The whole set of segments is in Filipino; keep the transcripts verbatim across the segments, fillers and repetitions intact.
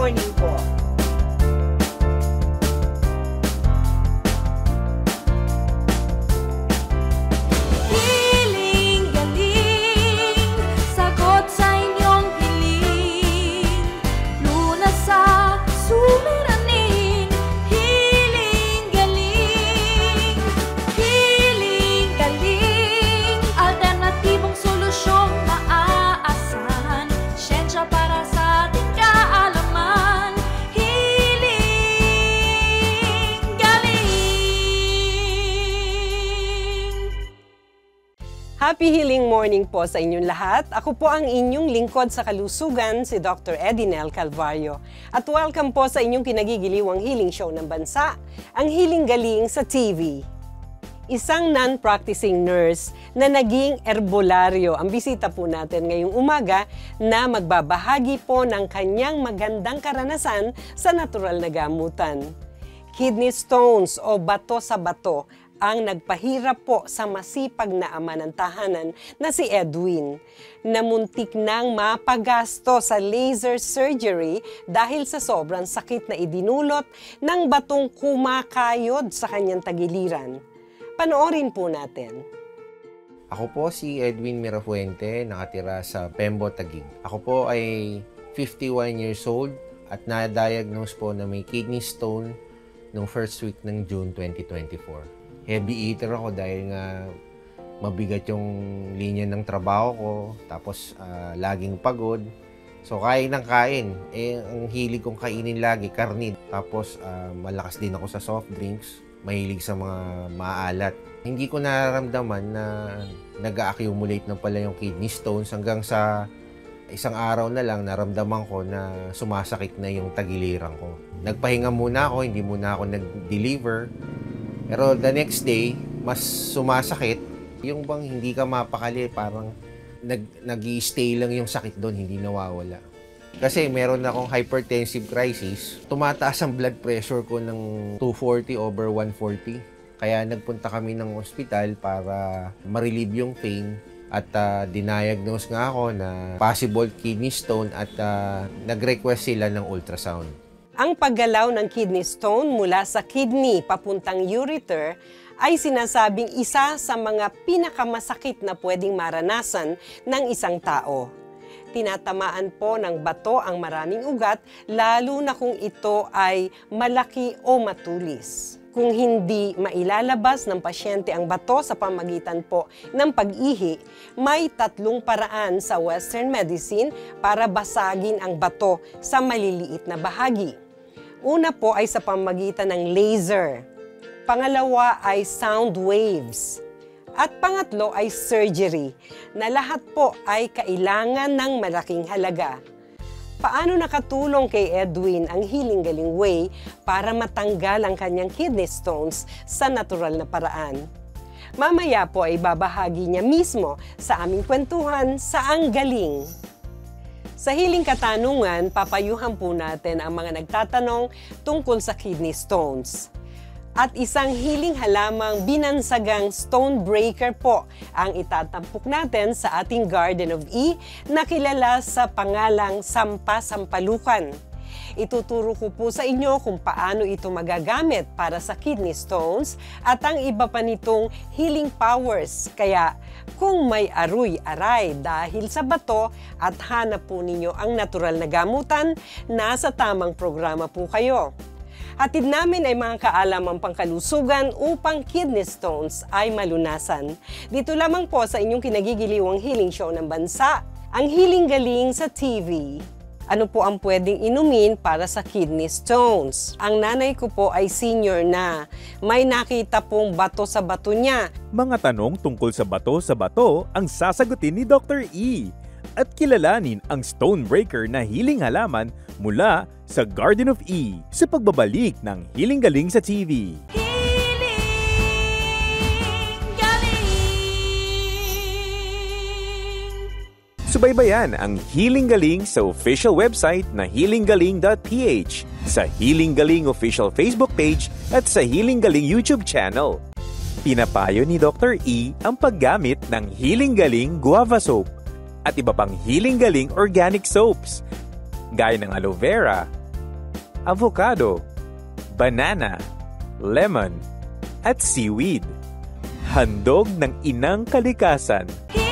Morning po. Happy Healing Morning po sa inyong lahat. Ako po ang inyong lingkod sa kalusugan, si Doctor Edinel Calvario. At welcome po sa inyong kinagigiliwang healing show ng bansa, ang Healing Galing sa T V. Isang non-practicing nurse na naging herbolaryo ang bisita po natin ngayong umaga na magbabahagi po ng kanyang magandang karanasan sa natural na gamutan. Kidney stones o bato sa bato ang nagpahirap po sa masipag na ama ng tahanan na si Edwin, na muntik nang mapagasto sa laser surgery dahil sa sobrang sakit na idinulot ng batong kumakayod sa kanyang tagiliran. Panoorin po natin. Ako po si Edwin Mirafuente, nakatira sa Pembo, Taguig. Ako po ay fifty-one years old at na-diagnose po na may kidney stone noong first week ng June twenty twenty-four. Heavy eater ako dahil nga mabigat yung linya ng trabaho ko, tapos uh, laging pagod. So kain ng kain, eh ang hilig kong kainin lagi, karne. Tapos uh, malakas din ako sa soft drinks, mahilig sa mga maalat. Hindi ko nararamdaman na nag-accumulate na pala yung kidney stones hanggang sa isang araw na lang naramdaman ko na sumasakit na yung tagiliran ko. Nagpahinga muna ako, hindi muna ako nag-deliver. Pero the next day, mas sumasakit. Yung bang hindi ka mapakali, parang nag, nag-i-stay lang yung sakit doon, hindi nawawala. Kasi meron akong hypertensive crisis. Tumataas ang blood pressure ko ng two forty over one forty. Kaya nagpunta kami ng ospital para ma-relieve yung pain. At uh, diniagnose nga ako na possible kidney stone at uh, nag-request sila ng ultrasound. Ang paggalaw ng kidney stone mula sa kidney papuntang ureter ay sinasabing isa sa mga pinakamasakit na pwedeng maranasan ng isang tao. Tinatamaan po ng bato ang maraming ugat, lalo na kung ito ay malaki o matulis. Kung hindi mailalabas ng pasyente ang bato sa pamagitan po ng pag-ihi, may tatlong paraan sa Western medicine para basagin ang bato sa maliliit na bahagi. Una po ay sa pamagitan ng laser. Pangalawa ay sound waves. At pangatlo ay surgery, na lahat po ay kailangan ng malaking halaga. Paano nakatulong kay Edwin ang Healing Galing Way para matanggal ang kanyang kidney stones sa natural na paraan? Mamaya po ay babahagi niya mismo sa aming kwentuhan sa Ang Galing. Sa Healing Katanungan, papayuhan po natin ang mga nagtatanong tungkol sa kidney stones. At isang healing halamang binansagang stone breaker po ang itatampok natin sa ating Garden of E na kilala sa pangalang Sampa-Sampalukan. Ituturo ko po sa inyo kung paano ito magagamit para sa kidney stones at ang iba pa nitong healing powers. Kaya kung may aruy-aray dahil sa bato at hanap po ninyo ang natural na gamutan, nasa tamang programa po kayo. Hatid namin ay mga kaalamang pangkalusugan upang kidney stones ay malunasan. Dito lamang po sa inyong kinagigiliwang healing show ng bansa, ang Healing Galing sa T V. Ano po ang pwedeng inumin para sa kidney stones? Ang nanay ko po ay senior na. May nakita pong bato sa bato niya. Mga tanong tungkol sa bato sa bato ang sasagutin ni Doctor E. At kilalanin ang stone breaker na healing halaman mula sa Garden of E sa pagbabalik ng Healing Galing sa T V. Subaybayan ang Healing Galing sa official website na healing galing dot p h, sa Healing Galing official Facebook page at sa Healing Galing YouTube channel. Pinapayo ni Doctor E ang paggamit ng Healing Galing Guava Soap at iba pang Healing Galing Organic Soaps, gaya ng aloe vera, avocado, banana, lemon, at seaweed. Handog ng inang kalikasan.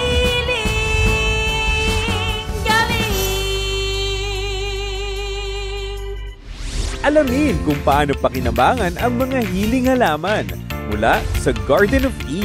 Alamin kung paano pakinabangan ang mga hiling halaman mula sa Garden of E.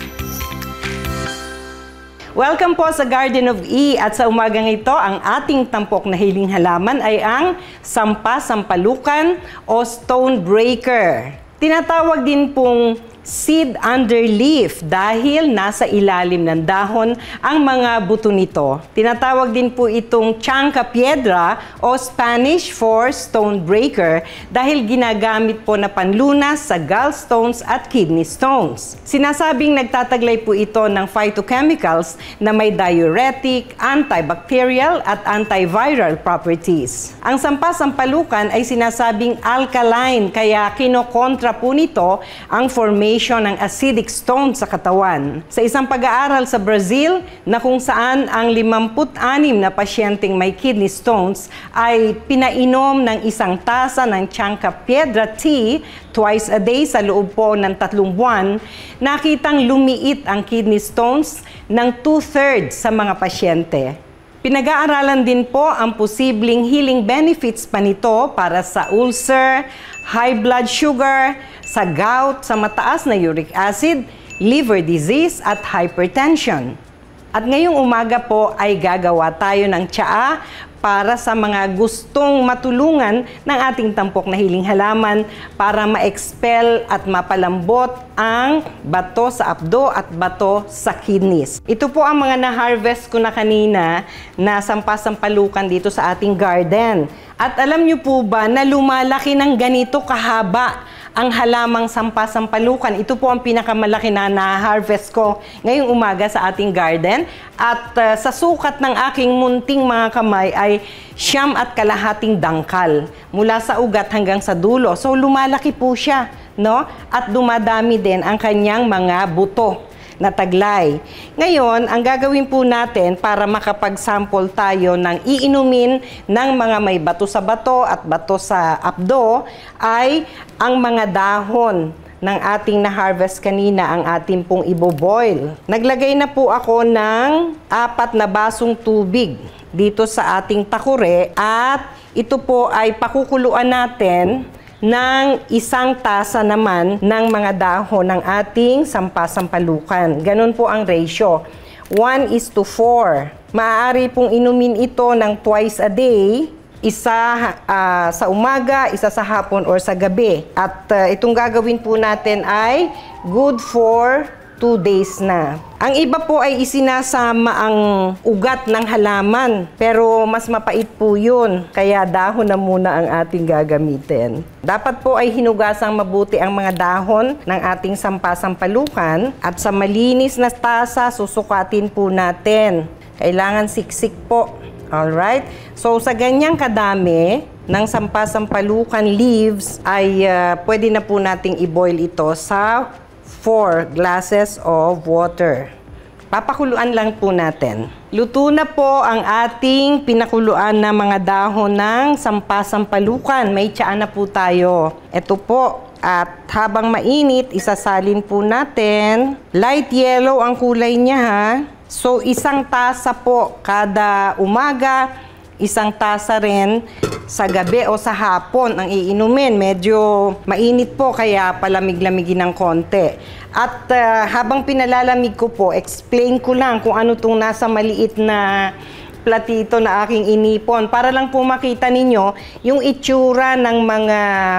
Welcome po sa Garden of E at sa umagang ito, ang ating tampok na hiling halaman ay ang Sampa-Sampalukan o Stone Breaker. Tinatawag din pong seed underleaf dahil nasa ilalim ng dahon ang mga buto nito. Tinatawag din po itong chanca piedra o Spanish for stone breaker dahil ginagamit po na panlunas sa gallstones at kidney stones. Sinasabing nagtataglay po ito ng phytochemicals na may diuretic, antibacterial at antiviral properties. Ang Sampa-Sampalukan ay sinasabing alkaline kaya kinokontra po nito ang formation ng acidic stone sa katawan. Sa isang pag-aaral sa Brazil na kung saan ang limampu't anim na pasyenteng may kidney stones ay pinainom ng isang tasa ng chanca piedra tea twice a day sa loob po ng tatlong buwan, nakitang lumiit ang kidney stones ng two-thirds sa mga pasyente. Pinag-aaralan din po ang posibleng healing benefits pa nito para sa ulcer, high blood sugar, sa gout, sa mataas na uric acid, liver disease at hypertension. At ngayong umaga po ay gagawa tayo ng tsaa para sa mga gustong matulungan ng ating tampok na hiling halaman para ma-expel at mapalambot ang bato sa abdo at bato sa kidneys. Ito po ang mga na-harvest ko na kanina na Sampa-Sampalukan dito sa ating garden. At alam niyo po ba na lumalaki ng ganito kahaba ang halamang Sampa-Sampalukan? Ito po ang pinakamalaki na na-harvest ko ngayong umaga sa ating garden. At uh, sa sukat ng aking munting mga kamay ay siyam at kalahating dangkal mula sa ugat hanggang sa dulo. So lumalaki po siya, no? At dumadami din ang kanyang mga buto na taglay. Ngayon, ang gagawin po natin para makapag-sample tayo ng iinumin ng mga may bato sa bato at bato sa abdo ay ang mga dahon ng ating na-harvest kanina, ang ating pong ibo-boil. Naglagay na po ako ng apat na basong tubig dito sa ating takure at ito po ay pakukuluan natin ng isang tasa naman ng mga dahon ng ating Sampa-Sampalukan. Ganun po ang ratio. one is to four. Maaari pong inumin ito ng twice a day. Isa uh, sa umaga, isa sa hapon or sa gabi. At uh, itong gagawin po natin ay good for two days na. Ang iba po ay isinasama ang ugat ng halaman, pero mas mapait po yun, kaya dahon na muna ang ating gagamitin. Dapat po ay hinugasang mabuti ang mga dahon ng ating Sampa-Sampalukan at sa malinis na tasa, susukatin po natin. Kailangan siksik po. Alright? So sa ganyang kadami ng Sampa-Sampalukan leaves ay uh, pwede na po nating i-boil ito sa four glasses of water. Papakuluan lang po natin. Luto na po ang ating pinakuluan na mga dahon ng Sampa-Sampalukan. May tsaa na po tayo. Ito po. At habang mainit, isasalin po natin. Light yellow ang kulay niya, ha. So, isang tasa po kada umaga, isang tasa rin sa gabi o sa hapon ang iinumin. Medyo mainit po kaya palamig-lamigin ng konti. At uh, habang pinalalamig ko po, explain ko lang kung ano itong nasa maliit na platito na aking inipon. Para lang po makita ninyo yung itsura ng mga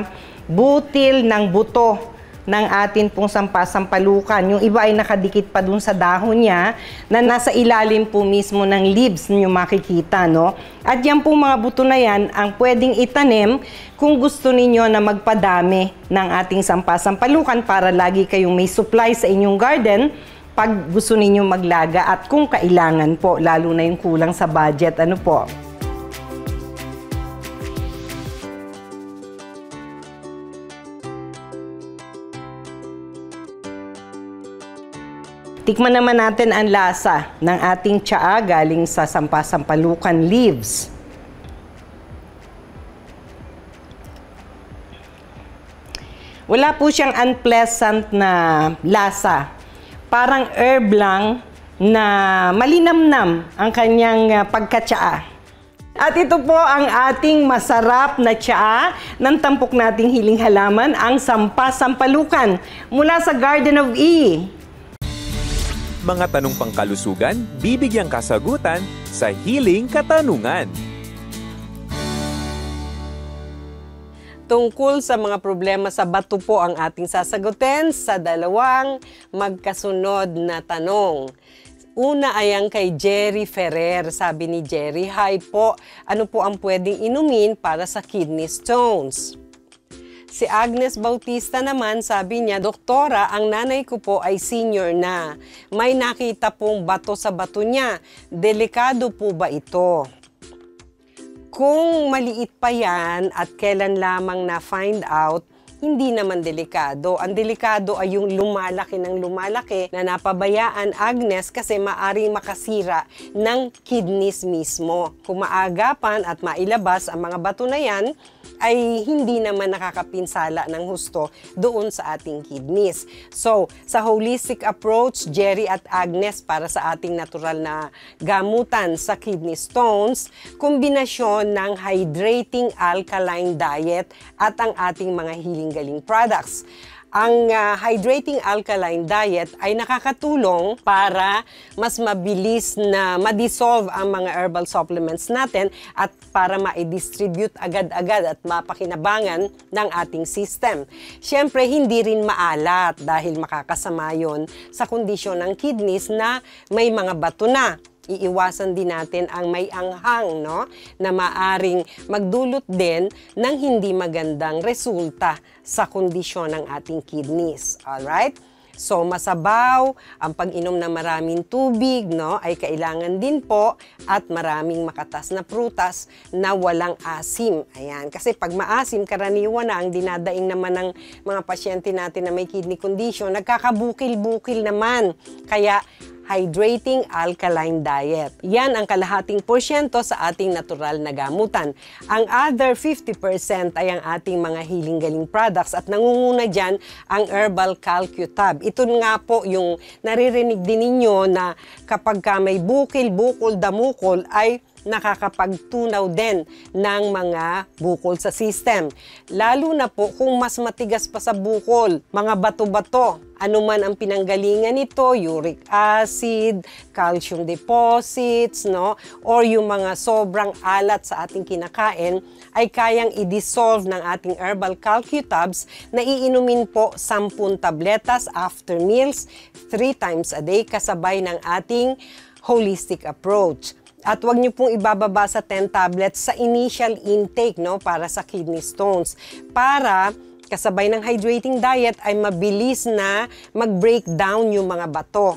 butil ng buto ng atin pong Sampa-Sampalukan. Yung iba ay nakadikit pa dun sa dahon niya na nasa ilalim po mismo ng leaves ninyo makikita, no? At yan po mga buto na yan ang pwedeng itanim kung gusto ninyo na magpadami ng ating Sampa-Sampalukan para lagi kayong may supply sa inyong garden pag gusto ninyo maglaga at kung kailangan po, lalo na yung kulang sa budget, ano po. Tikman naman natin ang lasa ng ating tsaa galing sa Sampa-Sampalukan leaves. Wala po siyang unpleasant na lasa. Parang herb lang na malinamnam ang kanyang uh, pagkatsaa. At ito po ang ating masarap na tsaa ng tampok nating hiling halaman, ang Sampa-Sampalukan mula sa Garden of E. Mga tanong pangkalusugan, bibigyang kasagutan sa Hiling Katanungan. Tungkol sa mga problema sa bato po ang ating sasagutin sa dalawang magkasunod na tanong. Una ay ang kay Jerry Ferrer. Sabi ni Jerry, "Hi po, ano po ang pwedeng inumin para sa kidney stones?" Si Agnes Bautista naman, sabi niya, "Doktora, ang nanay ko po ay senior na. May nakita pong bato sa bato niya. Delikado po ba ito?" Kung maliit pa yan at kailan lamang na-find out, hindi naman delikado. Ang delikado ay yung lumalaki ng lumalaki na napabayaan, Agnes, kasi maaring makasira ng kidneys mismo. Kung maagapan at mailabas ang mga bato na yan, ay hindi naman nakakapinsala ng husto doon sa ating kidneys. So, sa holistic approach, Jerry at Agnes, para sa ating natural na gamutan sa kidney stones, kombinasyon ng hydrating alkaline diet at ang ating mga healing-galing products. Ang uh, hydrating alkaline diet ay nakakatulong para mas mabilis na ma-dissolve ang mga herbal supplements natin at para ma-distribute agad-agad at mapakinabangan ng ating system. Siyempre, hindi rin maalat dahil makakasama yon sa kondisyon ng kidneys na may mga bato na. Iiwasan din natin ang may anghang, no, na maaring magdulot din ng hindi magandang resulta sa kondisyon ng ating kidneys. Alright? So, masabaw, ang pag-inom ng maraming tubig, no, ay kailangan din po, at maraming makatas na prutas na walang asim. Ayan. Kasi pag maasim, karaniwan na ang dinadaing naman ng mga pasyente natin na may kidney condition, nagkakabukil-bukil naman. Kaya, hydrating alkaline diet. Yan ang kalahating porsyento sa ating natural na gamutan. Ang other fifty percent ay ang ating mga healing-galing products at nangunguna dyan ang herbal calcutab. Ito nga po yung naririnig din ninyo na kapag ka may bukil, bukol, damukol ay nakakapagtunaw din ng mga bukol sa system. Lalo na po kung mas matigas pa sa bukol, mga bato-bato, ano man ang pinanggalingan nito, uric acid, calcium deposits, no? Or yung mga sobrang alat sa ating kinakain, ay kayang i-dissolve ng ating herbal calcutabs na iinumin po sampung tabletas after meals, three times a day, kasabay ng ating holistic approach. At huwag niyo pong ibababa sa ten tablets sa initial intake, no, para sa kidney stones. Para kasabay ng hydrating diet ay mabilis na mag-break down yung mga bato.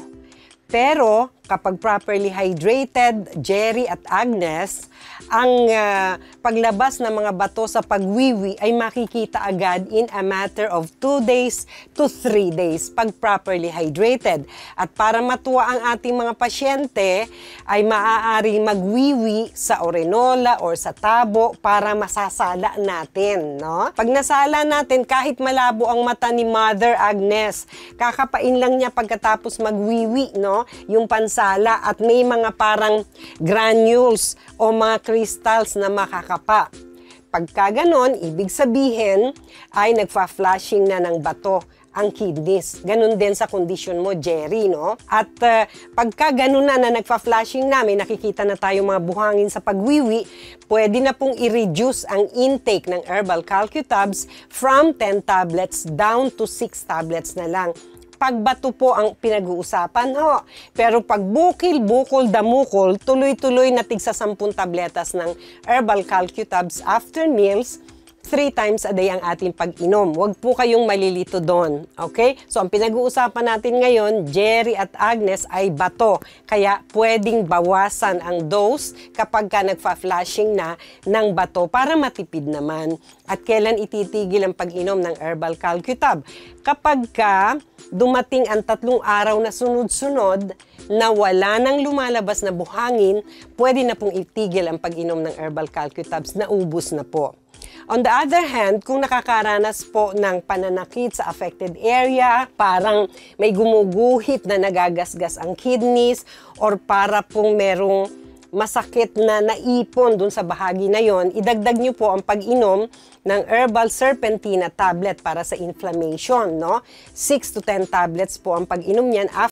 Pero kapag properly hydrated, Jerry at Agnes, ang uh, paglabas ng mga bato sa pagwiwi ay makikita agad in a matter of two days to three days pag properly hydrated. At para matuwa ang ating mga pasyente, ay maaari magwiwi sa orinola or sa tabo para masasala natin, no? Pag nasala natin, kahit malabo ang mata ni Mother Agnes, kakapain lang niya pagkatapos magwiwi, no? Yung pansala, at may mga parang granules o mga crystals na makakapa. Pagka ganon, ibig sabihin ay nagfa-flushing na ng bato ang kidneys. Ganon din sa kondisyon mo, Jerry, no? At uh, pagka ganon na na nagfa-flushing na, may nakikita na tayo mga buhangin sa pagwiwi, pwede na pong i-reduce ang intake ng herbal calcutabs from ten tablets down to six tablets na lang. Pagbato po ang pinag-uusapan, ho. Pero pag bukil, bukol, damukol, tuloy-tuloy na tigsa sampung tabletas ng herbal calcutabs after meals, three times a day ang ating pag-inom. Huwag po kayong malilito doon. Okay? So, ang pinag-uusapan natin ngayon, Jerry at Agnes, ay bato. Kaya, pwedeng bawasan ang dose kapag ka nagfa-flushing na ng bato para matipid naman. At kailan ititigil ang pag-inom ng herbal calcutab? Kapag ka dumating ang tatlong araw na sunod-sunod na wala nang lumalabas na buhangin, pwede na pong itigil ang pag-inom ng herbal calcutabs na ubos na po. On the other hand, kung nakakaranas po ng pananakit sa affected area, parang may gumuguhit na nagagasgas ang kidneys, or para pong merong masakit na naipon dun sa bahagi na yon, idagdag nyo po ang pag-inom ng herbal serpentina tablet para sa inflammation, no? six to ten tablets po ang pag-inom niyan